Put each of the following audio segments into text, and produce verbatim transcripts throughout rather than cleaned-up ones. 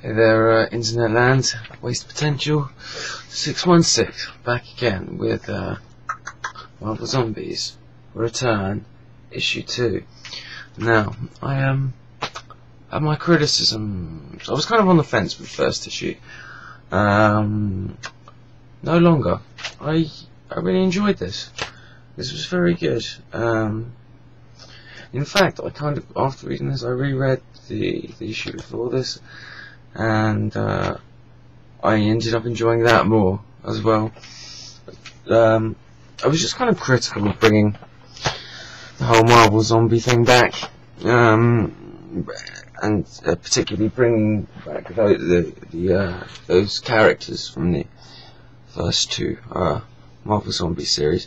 Hey there, uh, Internet Land, Waste Potential six one six, back again with uh, Marvel Zombies Return, Issue two. Now, I um, have my criticisms. I was kind of on the fence with the first issue. Um, no longer. I I really enjoyed this. This was very good. Um, in fact, I kind of, after reading this, I reread the, the issue before this, and uh, I ended up enjoying that more as well. Um, I was just kind of critical of bringing the whole Marvel zombie thing back, um, and uh, particularly bringing back the, the, the uh, those characters from the first two uh, Marvel Zombie series,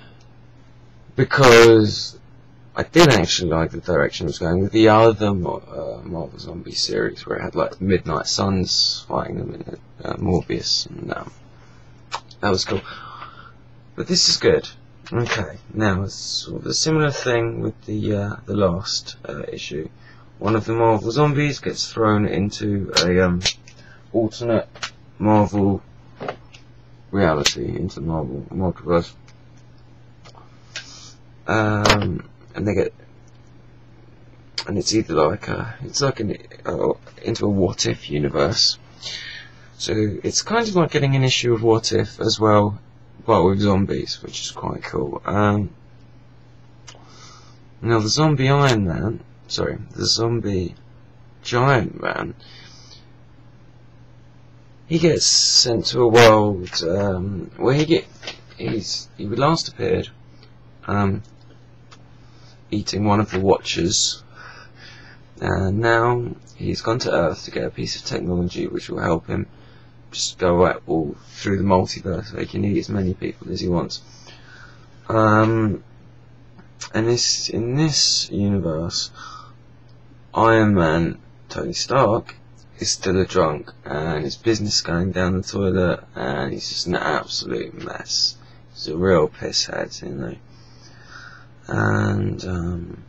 because I did actually like the direction it was going with the other uh, Marvel Zombie series, where it had like Midnight Suns fighting them in uh, Morbius, and um, that was cool. But this is good. Okay, now it's sort of a similar thing with the uh, the last uh, issue. One of the Marvel Zombies gets thrown into a um, alternate Marvel reality, into the Marvel multiverse. Um, and they get, and it's either like a, it's like an, uh, into a what if universe. So it's kind of like getting an issue of What If as well, but with zombies, which is quite cool. Um, now the zombie Iron Man, sorry, the zombie Giant Man, he gets sent to a world um, where he get, he's he last appeared. Um, eating one of the Watchers, and now he's gone to Earth to get a piece of technology which will help him just go out all through the multiverse, so he can eat as many people as he wants. Um, and this in this universe, Iron Man, Tony Stark, is still a drunk, and his business is going down the toilet, and he's just an absolute mess. He's a real pisshead, you know. And um,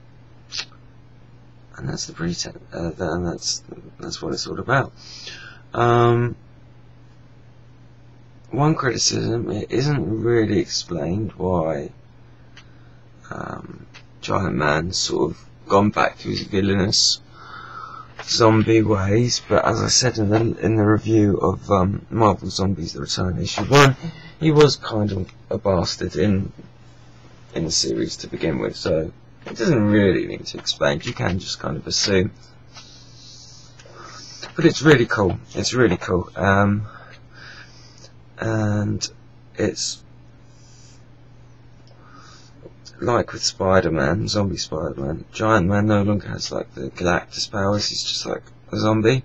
and that's the pretense, uh, and that's that's what it's all about. Um, one criticism: it isn't really explained why um, Giant Man's sort of gone back to his villainous zombie ways. But as I said in the in the review of um, Marvel Zombies: The Return issue one, he was kind of a bastard in. in the series to begin with, so it doesn't really need to explain. You can just kind of assume. But it's really cool. It's really cool. Um, and it's like with Spider-Man, Zombie Spider-Man. Giant Man no longer has like the Galactus powers. He's just like a zombie.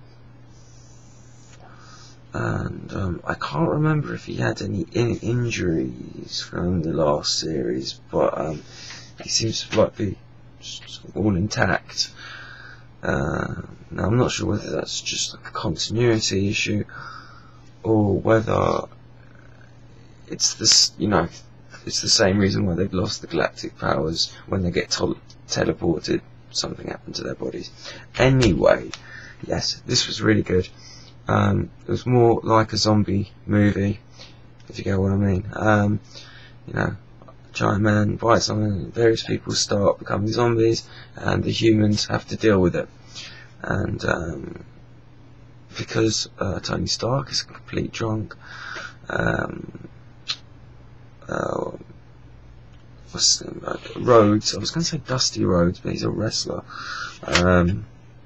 And um, I can't remember if he had any in injuries from the last series, but um, he seems to like be just all intact. Uh, now I'm not sure whether that's just like a continuity issue, or whether it's this, you know, it's the same reason why they've lost the galactic powers. When they get teleported, something happened to their bodies. Anyway, yes, this was really good. Um, it was more like a zombie movie, if you get what I mean. Um, you know, Giant Man bites something, various people start becoming zombies, and the humans have to deal with it. And um, because uh, Tony Stark is a complete drunk, um, uh, what's his name? Uh, Rhodes, I was going to say Dusty Rhodes, but he's a wrestler. Um,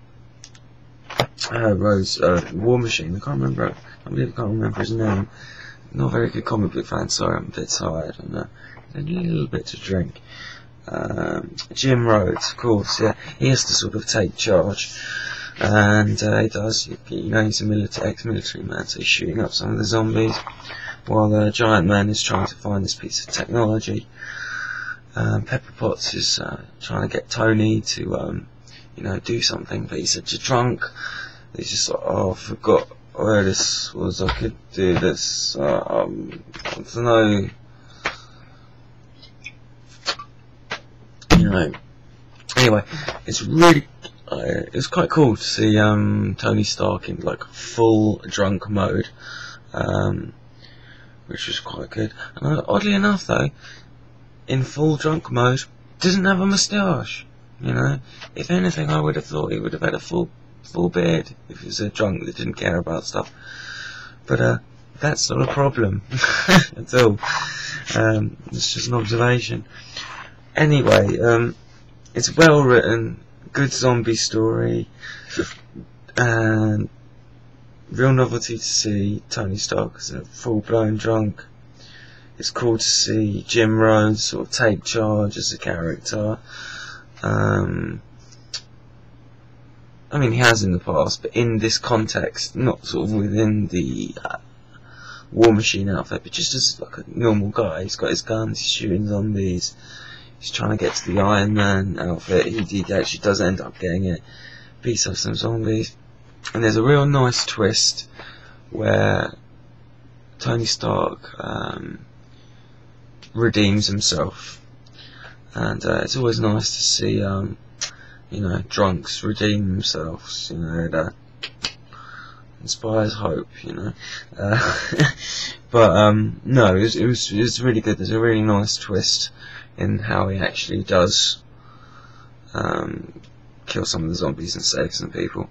Uh, Rose, uh, War Machine, I can't remember, I really can't remember his name. Not a very good comic book fan, sorry, I'm a bit tired, and uh, a little bit to drink. Um, Jim Rhodes, of course, yeah, he has to sort of take charge, and uh, he does, you, you know, he's a military, ex-military man, so he's shooting up some of the zombies, while the uh, Giant Man is trying to find this piece of technology. Um, Pepper Potts is uh, trying to get Tony to, um, you know, do something, but he's such a drunk. He's just like, oh, I forgot where this was, I could do this, uh, um, I don't know, you know, anyway, it's really, uh, it was quite cool to see um, Tony Stark in like full drunk mode, um, which was quite good. And uh, oddly enough, though, in full drunk mode, doesn't have a moustache. You know, if anything, I would have thought he would have had a full full beard if he was a drunk that didn't care about stuff. But uh, that's not a problem at all. Um, it's just an observation. Anyway, um, it's well written, good zombie story, and real novelty to see Tony Stark as a full-blown drunk. It's cool to see Jim Rhodes sort of take charge as a character. Um, I mean, he has in the past, but in this context, not sort of within the uh, War Machine outfit, but just as like a normal guy. He's got his guns, he's shooting zombies, he's trying to get to the Iron Man outfit. He, he actually does end up getting it, beats up some zombies, and there's a real nice twist where Tony Stark um, redeems himself. And uh, it's always nice to see, um, you know, drunks redeem themselves. You know, that inspires hope. You know, uh, but um, no, it was, it was it was really good. There's a really nice twist in how he actually does um, kill some of the zombies and save some people.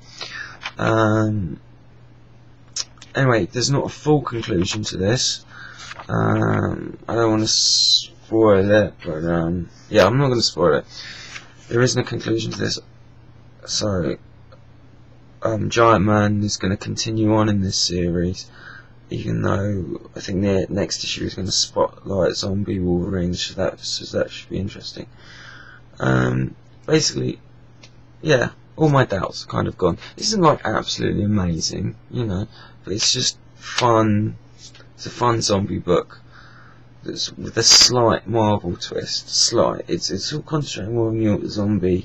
Um, anyway, there's not a full conclusion to this. Um, I don't want to spoil it, but um, yeah, I'm not going to spoil it. There isn't a conclusion to this, so um, Giant Man is going to continue on in this series, even though I think the next issue is going to spotlight Zombie Wolverine, so that, so that should be interesting. Um, basically, yeah, all my doubts are kind of gone. This isn't like absolutely amazing, you know, but it's just fun. It's a fun zombie book that's with a slight Marvel twist. Slight. It's it's all concentrating more on the zombie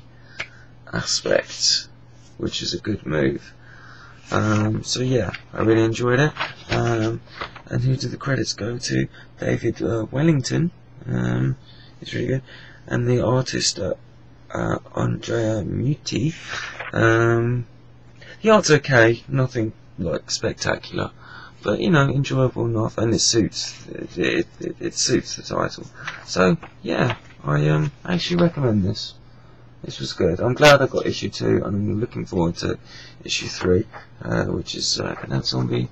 aspect, which is a good move. Um, so yeah, I really enjoyed it. Um, and who did the credits go to? David uh, Wellington. Um, it's really good. And the artist uh, uh, Andrea Muti. Um, the art's okay, nothing like spectacular, but you know, enjoyable enough, and it suits it, it, it, it suits the title. So yeah, I um actually recommend this. This was good. I'm glad I got issue two, and I'm looking forward to issue three, uh, which is uh, an zombie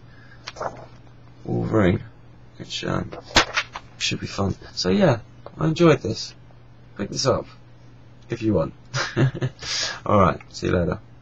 Wolverine, which um, should be fun. So yeah, I enjoyed this. Pick this up if you want. Alright, see you later.